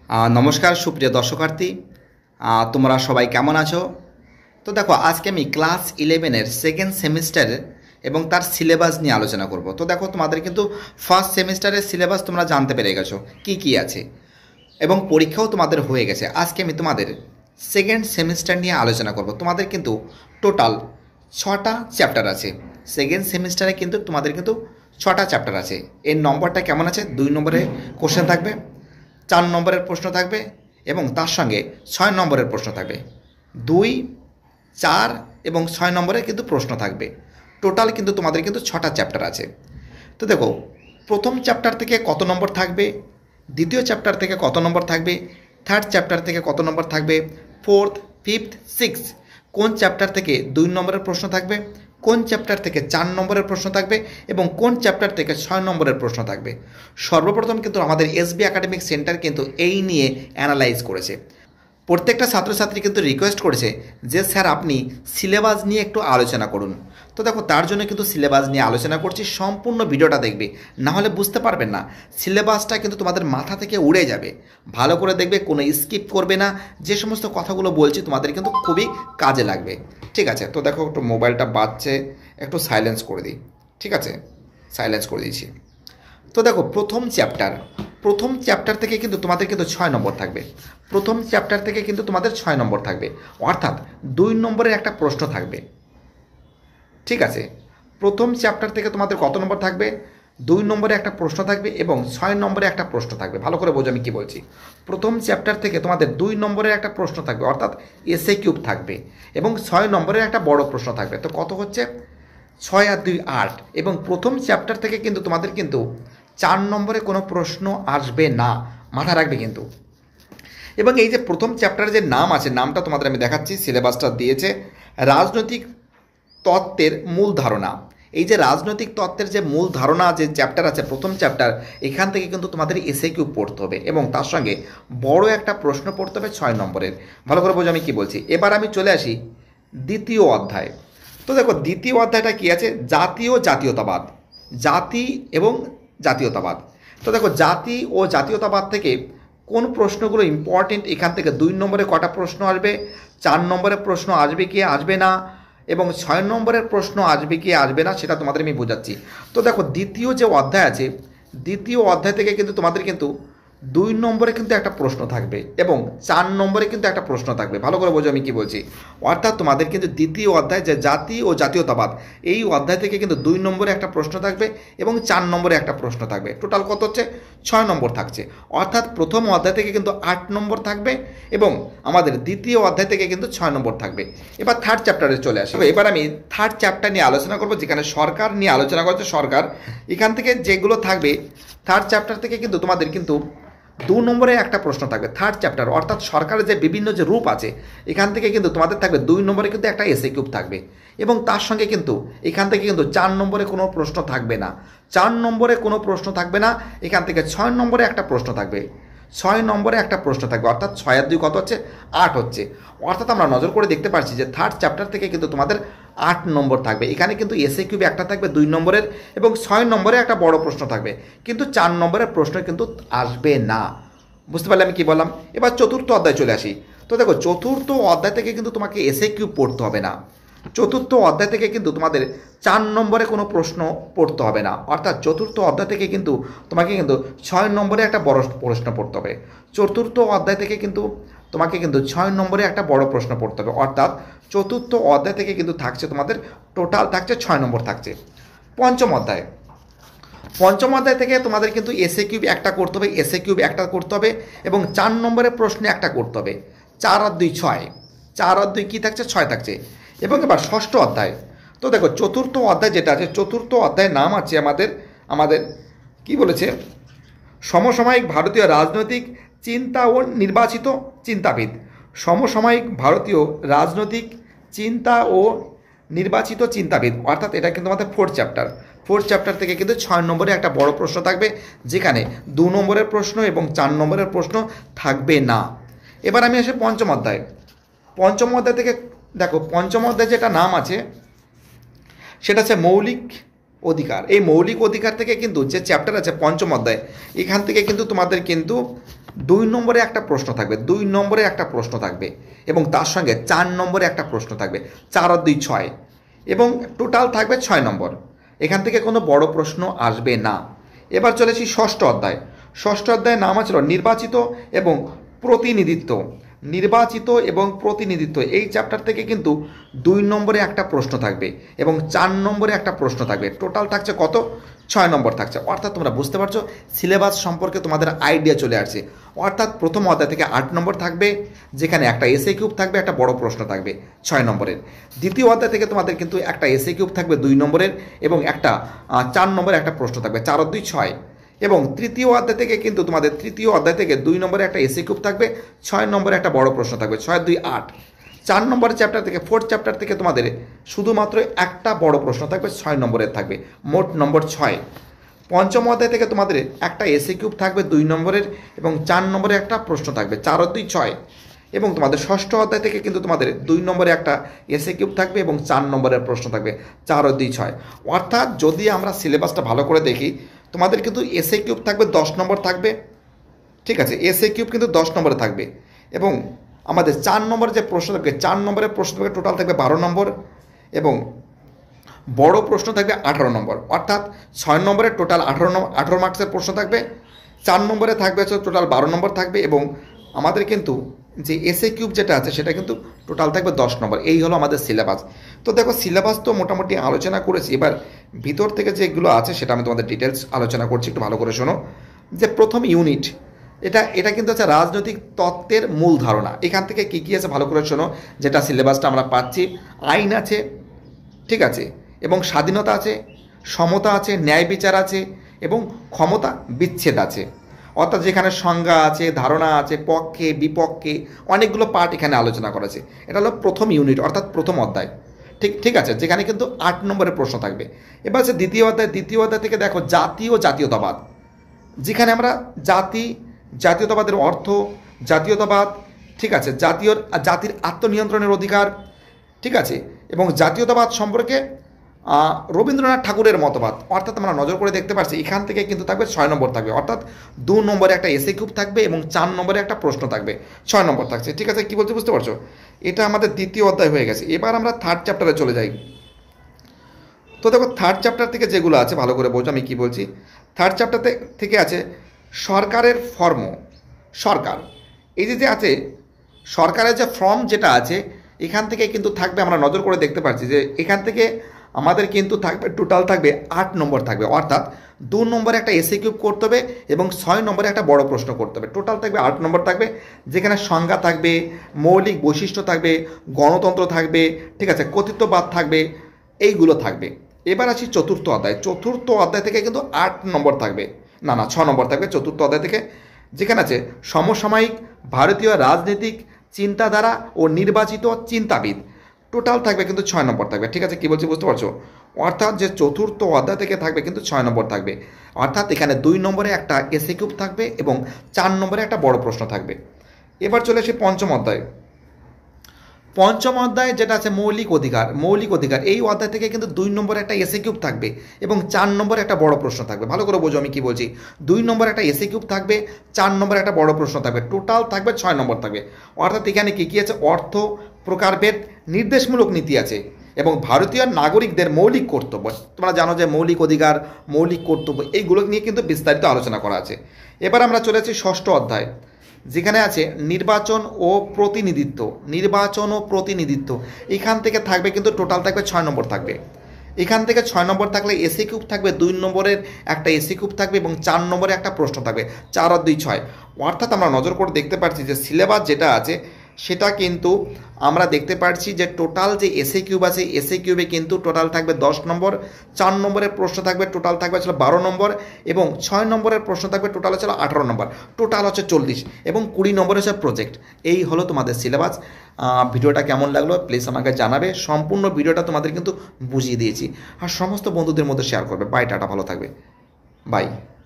নমস্কার সুপ্রিয় দর্শকার্থী, তোমরা সবাই কেমন আছো? তো দেখো, আজকে আমি ক্লাস 11-এর সেকেন্ড সেমিস্টারের এবং তার সিলেবাস নিয়ে আলোচনা করব। তো দেখো, তোমাদের কিন্তু ফার্স্ট সেমিস্টারের সিলেবাস তোমরা জানতে পেরে গেছো কি কি আছে, এবং পরীক্ষাও তোমাদের হয়ে গেছে। আজকে আমি তোমাদের সেকেন্ড সেমিস্টার নিয়ে আলোচনা করব। তোমাদের কিন্তু টোটাল 6টা চ্যাপ্টার আছে। সেকেন্ড সেমিস্টারে কিন্তু তোমাদের কিন্তু 6টা চ্যাপ্টার আছে। এর নম্বরটা কেমন আছে? 2 নম্বরের কোশ্চেন থাকবে, 4 নম্বরের প্রশ্ন থাকবে এবং তার সঙ্গে 6 নম্বরের প্রশ্ন থাকবে। 2, 4 এবং 6 নম্বরের কিন্তু প্রশ্ন থাকবে। টোটাল কিন্তু তোমাদের কিন্তু 6টা চ্যাপ্টার আছে। তো দেখো, প্রথম চ্যাপ্টার থেকে কত নম্বর থাকবে, দ্বিতীয় চ্যাপ্টার থেকে কত নম্বর থাকবে, থার্ড চ্যাপ্টার থেকে কত নম্বর থাকবে, ফোর্থ, ফিফথ, সিক্স, কোন চ্যাপ্টার থেকে 2 নম্বরের প্রশ্ন থাকবে, কোন চ্যাপ্টার থেকে 4 নম্বরের প্রশ্ন থাকবে এবং কোন চ্যাপ্টার থেকে 6 নম্বরের প্রশ্ন থাকবে। সর্বপ্রথম কিন্তু আমাদের এসবি একাডেমিক সেন্টার কিন্তু এই নিয়ে অ্যানালাইজ করেছে। প্রত্যেকটা ছাত্রছাত্রী কিন্তু রিকোয়েস্ট করেছে যে স্যার আপনি সিলেবাস নিয়ে একটু আলোচনা করুন। তো দেখো, তার জন্য কিন্তু সিলেবাস নিয়ে আলোচনা করছি। সম্পূর্ণ ভিডিওটা দেখবে, না হলে বুঝতে পারবেন না। সিলেবাসটা কিন্তু তোমাদের মাথা থেকে উড়ে যাবে। ভালো করে দেখবে, কোনো স্কিপ করবে না। যে সমস্ত কথাগুলো বলছি তোমাদের কিন্তু খুবই কাজে লাগবে। ঠিক আছে? তো দেখো, একটু মোবাইলটা বাজছে, একটু সাইলেন্স করে দিই। ঠিক আছে, সাইলেন্স করে দিয়েছি। তো দেখো, প্রথম চ্যাপ্টার থেকে কিন্তু তোমাদের কিন্তু 6 নম্বর থাকবে। প্রথম চ্যাপ্টার থেকে কিন্তু তোমাদের 6 নম্বর থাকবে, অর্থাৎ 2 নম্বরের একটা প্রশ্ন থাকবে। ঠিক আছে, প্রথম চ্যাপ্টার থেকে তোমাদের কত নম্বর থাকবে? 2 নম্বরে একটা প্রশ্ন থাকবে এবং 6 নম্বরে একটা প্রশ্ন থাকবে। ভালো করে বোঝো আমি কী বলছি। প্রথম চ্যাপ্টার থেকে তোমাদের 2 নম্বরের একটা প্রশ্ন থাকবে, অর্থাৎ এসএ কিউব থাকবে, এবং 6 নম্বরের একটা বড় প্রশ্ন থাকবে। তো কত হচ্ছে? 6 আর 2 8। এবং প্রথম চ্যাপ্টার থেকে কিন্তু তোমাদের কিন্তু 4 নম্বরে কোনো প্রশ্ন আসবে না, মাথা রাখবে কিন্তু। এবং এই যে প্রথম চ্যাপ্টারের যে নাম আছে, নামটা তোমাদের আমি দেখাচ্ছি, সিলেবাসটা দিয়েছে রাজনৈতিক তত্ত্বের মূল ধারণা। এই যে রাজনৈতিক তত্ত্বের যে মূল ধারণা যে চ্যাপ্টার আছে, প্রথম চ্যাপ্টার, এখান থেকে কিন্তু তোমাদের এসএ কিউ পড়তে হবে এবং তার সঙ্গে বড় একটা প্রশ্ন পড়তে হবে 6 নম্বরের। ভালো করে বোঝো আমি কী বলছি। এবার আমি চলে আসি দ্বিতীয় অধ্যায়। তো দেখো, দ্বিতীয় অধ্যায়টা কী আছে? জাতীয়তাবাদ, জাতি এবং জাতীয়তাবাদ। তো দেখো, জাতি ও জাতীয়তাবাদ থেকে কোন প্রশ্নগুলো ইম্পর্টেন্ট, এখান থেকে 2 নম্বরে কটা প্রশ্ন আসবে, 4 নম্বরের প্রশ্ন আসবে কি আসবে না, এবং 6 নম্বরের প্রশ্ন আসবে কি আসবে না, সেটা তোমাদের আমি বোঝাচ্ছি। তো দেখো, দ্বিতীয় যে অধ্যায় আছে, দ্বিতীয় অধ্যায় থেকে কিন্তু তোমাদের কিন্তু 2 নম্বরে কিন্তু একটা প্রশ্ন থাকবে এবং 4 নম্বরে কিন্তু একটা প্রশ্ন থাকবে। ভালো করে বোঝো আমি কী বলছি। অর্থাৎ তোমাদের কিন্তু দ্বিতীয় অধ্যায় যে জাতি ও জাতীয়তাবাদ, এই অধ্যায় থেকে কিন্তু 2 নম্বরে একটা প্রশ্ন থাকবে এবং 4 নম্বরে একটা প্রশ্ন থাকবে। টোটাল কত হচ্ছে? 6 নম্বর থাকছে। অর্থাৎ প্রথম অধ্যায় থেকে কিন্তু 8 নম্বর থাকবে এবং আমাদের দ্বিতীয় অধ্যায় থেকে কিন্তু 6 নম্বর থাকবে। এবার থার্ড চ্যাপ্টারে চলে আসবে। এবার আমি থার্ড চ্যাপ্টার নিয়ে আলোচনা করবো, যেখানে সরকার নিয়ে আলোচনা করছে। সরকার, এখান থেকে যেগুলো থাকবে, থার্ড চ্যাপ্টার থেকে কিন্তু তোমাদের কিন্তু 2 নম্বরে একটা প্রশ্ন থাকবে। থার্ড চ্যাপ্টার অর্থাৎ সরকারের যে বিভিন্ন যে রূপ আছে, এখান থেকে কিন্তু তোমাদের থাকবে 2 নম্বরে কিন্তু একটা এসএ কিউব থাকবে এবং তার সঙ্গে কিন্তু এখান থেকে কিন্তু 4 নম্বরে কোনো প্রশ্ন থাকবে না। 4 নম্বরে কোনো প্রশ্ন থাকবে না। এখান থেকে 6 নম্বরে একটা প্রশ্ন থাকবে। 6 নম্বরে একটা প্রশ্ন থাকবে, অর্থাৎ 6 আর 2 কত হচ্ছে? 8 হচ্ছে। অর্থাৎ আমরা নজর করে দেখতে পাচ্ছি যে থার্ড চ্যাপ্টার থেকে কিন্তু তোমাদের 8 নম্বর থাকবে। এখানে কিন্তু এসএ কিউবে একটা থাকবে 2 নম্বরের এবং 6 নম্বরে একটা বড় প্রশ্ন থাকবে, কিন্তু 4 নম্বরের প্রশ্ন কিন্তু আসবে না। বুঝতে পারলে আমি কী বললাম? এবার চতুর্থ অধ্যায় চলে আসি। তো দেখো, চতুর্থ অধ্যায় থেকে কিন্তু তোমাকে এসএ কিউ পড়তে হবে না। চতুর্থ অধ্যায় থেকে কিন্তু তোমাদের 4 নম্বরে কোনো প্রশ্ন পড়তে হবে না। অর্থাৎ চতুর্থ অধ্যায় থেকে কিন্তু তোমাকে কিন্তু 6 নম্বরে একটা বড় প্রশ্ন পড়তে হবে। চতুর্থ অধ্যায় থেকে কিন্তু তোমাকে কিন্তু 6 নম্বরে একটা বড় প্রশ্ন পড়তে হবে। অর্থাৎ চতুর্থ অধ্যায় থেকে কিন্তু থাকছে তোমাদের টোটাল থাকছে 6 নম্বর থাকছে। পঞ্চম অধ্যায় থেকে তোমাদের কিন্তু এসএ কিউব একটা করতে হবে, এসএ কিউব একটা করতে হবে এবং 4 নম্বরের প্রশ্নে একটা করতে হবে। 4 আর 2 6, 4 আর 2 কী থাকছে? 6 থাকছে। এবং এবার ষষ্ঠ অধ্যায়। তো দেখো, চতুর্থ অধ্যায় যেটা আছে, চতুর্থ অধ্যায়ের নাম আছে আমাদের কি বলেছে? সমসাময়িক ভারতীয় রাজনৈতিক চিন্তা ও নির্বাচিত চিন্তাবিদ। সমসাময়িক ভারতীয় রাজনৈতিক চিন্তা ও নির্বাচিত চিন্তাবিদ, অর্থাৎ এটা কিন্তু আমাদের ফোর্থ চ্যাপ্টার থেকে কিন্তু 6 নম্বরে একটা বড় প্রশ্ন থাকবে, যেখানে 2 নম্বরের প্রশ্ন এবং 4 নম্বরের প্রশ্ন থাকবে না। এবার আমি আসি পঞ্চম অধ্যায় থেকে। দেখো, পঞ্চম অধ্যায় যেটা নাম আছে সেটা হচ্ছে মৌলিক অধিকার। এই মৌলিক অধিকার থেকে কিন্তু যে চ্যাপ্টার আছে পঞ্চম অধ্যায়, এখান থেকে কিন্তু তোমাদের কিন্তু 2 নম্বরে একটা প্রশ্ন থাকবে, 2 নম্বরে একটা প্রশ্ন থাকবে এবং তার সঙ্গে 4 নম্বরে একটা প্রশ্ন থাকবে, 4 আর 2 6 এবং টোটাল থাকবে 6 নম্বর। এখান থেকে কোনো বড় প্রশ্ন আসবে না। এবার চলেছি ষষ্ঠ অধ্যায়। ষষ্ঠ অধ্যায়ের নাম ছিল নির্বাচিত এবং প্রতিনিধিত্ব। নির্বাচিত এবং প্রতিনিধিত্ব এই চ্যাপ্টার থেকে কিন্তু 2 নম্বরে একটা প্রশ্ন থাকবে এবং 4 নম্বরে একটা প্রশ্ন থাকবে। টোটাল থাকছে কত? 6 নম্বর থাকছে। অর্থাৎ তোমরা বুঝতে পারছো সিলেবাস সম্পর্কে তোমাদের আইডিয়া চলে আসছে। অর্থাৎ প্রথম অধ্যায় থেকে 8 নম্বর থাকবে, যেখানে একটা এসএ কিউব থাকবে, একটা বড় প্রশ্ন থাকবে 6 নম্বরের। দ্বিতীয় অধ্যায় থেকে তোমাদের কিন্তু একটা এসএ কিউব থাকবে 2 নম্বরের এবং একটা 4 নম্বরের একটা প্রশ্ন থাকবে, 4 আর 2 6। এবং তৃতীয় অধ্যায় থেকে কিন্তু তোমাদের তৃতীয় অধ্যায় থেকে 2 নম্বরে একটা এসএ কিউব থাকবে, 6 নম্বরে একটা বড় প্রশ্ন থাকবে, 6 2 8। 4 নম্বর চ্যাপ্টার থেকে 4th চ্যাপ্টার থেকে তোমাদের শুধুমাত্র একটা বড় প্রশ্ন থাকবে, 6 নম্বরের থাকবে, মোট নম্বর 6। পঞ্চম অধ্যায় থেকে তোমাদের একটা এসএ কিউব থাকবে 2 নম্বরের এবং 4 নম্বরে একটা প্রশ্ন থাকবে, 4 আর 2 6। এবং তোমাদের ষষ্ঠ অধ্যায় থেকে কিন্তু তোমাদের 2 নম্বরে একটা এসএ কিউব থাকবে এবং 4 নম্বরের প্রশ্ন থাকবে, 4 আর 2 6। অর্থাৎ যদি আমরা সিলেবাসটা ভালো করে দেখি, তোমাদের কিন্তু এসএ কিউব থাকবে 10 নম্বর থাকবে, ঠিক আছে, এসএ কিউব কিন্তু 10 নম্বরে থাকবে এবং আমাদের 4 নম্বরের যে প্রশ্ন থাকবে, 4 নম্বরের প্রশ্ন থাকবে টোটাল থাকবে 12 নম্বর এবং বড় প্রশ্ন থাকবে 18 নম্বর। অর্থাৎ 6 নম্বরের টোটাল 18 মার্কসের প্রশ্ন থাকবে, 4 নম্বরে থাকবে হচ্ছে টোটাল 12 নম্বর থাকবে এবং আমাদের কিন্তু যে এসএ কিউব যেটা আছে সেটা কিন্তু টোটাল থাকবে 10 নম্বর। এই হলো আমাদের সিলেবাস। তো দেখো সিলেবাস তো মোটামুটি আলোচনা করেছি, এবার ভিতর থেকে যেগুলো আছে সেটা আমি তোমাদের ডিটেলস আলোচনা করছি, একটু ভালো করে শোনো। যে প্রথম ইউনিট এটা কিন্তু হচ্ছে রাজনৈতিক তত্ত্বের মূল ধারণা। এখান থেকে কী কী আছে ভালো করে শোনো, যেটা সিলেবাসটা আমরা পাচ্ছি। আইন আছে, ঠিক আছে, এবং স্বাধীনতা আছে, সমতা আছে, ন্যায় বিচার আছে এবং ক্ষমতা বিচ্ছেদ আছে। অর্থাৎ যেখানে সংজ্ঞা আছে, ধারণা আছে, পক্ষে বিপক্ষে অনেকগুলো পার্ট এখানে আলোচনা করা আছে। এটা হলো প্রথম ইউনিট অর্থাৎ প্রথম অধ্যায়, ঠিক আছে, যেখানে কিন্তু 8 নম্বরের প্রশ্ন থাকবে। এবার হচ্ছে দ্বিতীয় অধ্যায় থেকে দেখো জাতি ও জাতীয়তাবাদ, যেখানে আমরা জাতীয়তাবাদের অর্থ, জাতীয়তাবাদ, ঠিক আছে, জাতির আত্মনিয়ন্ত্রণের অধিকার, ঠিক আছে, এবং জাতীয়তাবাদ সম্পর্কে রবীন্দ্রনাথ ঠাকুরের মতবাদ। অর্থাৎ আমরা নজর করে দেখতে পাচ্ছি এখান থেকে কিন্তু থাকবে 6 নম্বর থাকবে। অর্থাৎ 2 নম্বরে একটা এসএ কিউব থাকবে এবং 4 নম্বরে একটা প্রশ্ন থাকবে, 6 নম্বর থাকছে। ঠিক আছে, কি বলছি বুঝতে পারছো? এটা আমাদের দ্বিতীয় অধ্যায় হয়ে গেছে। এবার আমরা 3rd চ্যাপ্টারে চলে যাই। তো দেখো 3rd চ্যাপ্টার থেকে যেগুলো আছে ভালো করে বোঝো আমি কি বলছি। 3rd চ্যাপ্টার থেকে আছে সরকারের ফর্ম। সরকার এই যে আছে সরকারের যে ফর্ম যেটা আছে এখান থেকে কিন্তু থাকবে, আমরা নজর করে দেখতে পাচ্ছি যে এখান থেকে আমাদের কিন্তু থাকবে টোটাল থাকবে 8 নম্বর থাকবে। অর্থাৎ 2 নম্বরে একটা এসএ কিউব করতে হবে এবং 6 নম্বরে একটা বড় প্রশ্ন করতে হবে। টোটাল থাকবে 8 নম্বর থাকবে, যেখানে সংজ্ঞা থাকবে, মৌলিক বৈশিষ্ট্য থাকবে, গণতন্ত্র থাকবে, ঠিক আছে, কর্তৃত্ববাদ থাকবে, এইগুলো থাকবে। এবার আসি 4র্থ অধ্যায়। 4র্থ অধ্যায় থেকে কিন্তু 8 নম্বর থাকবে, না 6 নম্বর থাকবে 4র্থ অধ্যায় থেকে, যেখানে আছে সমসাময়িক ভারতীয় রাজনৈতিক চিন্তাধারা ও নির্বাচিত চিন্তাবিদ। টোটাল থাকবে কিন্তু 6 নম্বর থাকবে। ঠিক আছে, কী বলছি বুঝতে পারছো? অর্থাৎ যে 4র্থ অধ্যায় থেকে থাকবে কিন্তু 6 নম্বর থাকবে। অর্থাৎ এখানে 2 নম্বরে একটা এসএ কিউব থাকবে এবং 4 নম্বরে একটা বড় প্রশ্ন থাকবে। এবার চলে আসি পঞ্চম অধ্যায়। পঞ্চম অধ্যায় যেটা আছে মৌলিক অধিকার, এই অধ্যায় থেকে কিন্তু 2 নম্বরে একটা এসএ কিউব থাকবে এবং 4 নম্বরে একটা বড় প্রশ্ন থাকবে। ভালো করে বোঝো আমি কি বলছি। 2 নম্বরে একটা এসএ কিউব থাকবে, 4 নম্বরে একটা বড় প্রশ্ন থাকবে, টোটাল থাকবে 6 নম্বর থাকবে। অর্থাৎ এখানে কী কী আছে? অর্থ, প্রকারভেদ, নির্দেশমূলক নীতি আছে এবং ভারতীয় নাগরিকদের মৌলিক কর্তব্য। তোমরা জানো যে মৌলিক অধিকার, মৌলিক কর্তব্য এইগুলো নিয়ে কিন্তু বিস্তারিত আলোচনা করা আছে। এবার আমরা চলে যাচ্ছি ষষ্ঠ অধ্যায়, যেখানে আছে নির্বাচন ও প্রতিনিধিত্ব। এখান থেকে থাকবে কিন্তু টোটাল থাকবে 6 নম্বর থাকবে। এখান থেকে 6 নম্বর থাকলে এসএ কিউব থাকবে, 2 নম্বরের একটা এসএ কিউব থাকবে এবং 4 নম্বরে একটা প্রশ্ন থাকবে, 4 আর 2 6। অর্থাৎ আমরা নজর করে দেখতে পাচ্ছি যে সিলেবাস যেটা আছে সেটা কিন্তু আমরা দেখতে পাচ্ছি যে টোটাল যে এসএ কিউব আছে এসএ কিউবে কিন্তু টোটাল থাকবে 10 নম্বর, 4 নম্বরের প্রশ্ন থাকবে টোটাল থাকবে ছিল 12 নম্বর এবং 6 নম্বরের প্রশ্ন থাকবে টোটাল ছিল 18 নম্বর, টোটাল হচ্ছে 40 এবং 20 নম্বর হচ্ছে প্রজেক্ট। এই হলো তোমাদের সিলেবাস। ভিডিওটা কেমন লাগলো প্লিজ আমাকে জানাবে। সম্পূর্ণ ভিডিওটা তোমাদের কিন্তু বুঝিয়ে দিয়েছি, আর সমস্ত বন্ধুদের মধ্যে শেয়ার করবে। বাই, টাটা, ভালো থাকবে, বাই।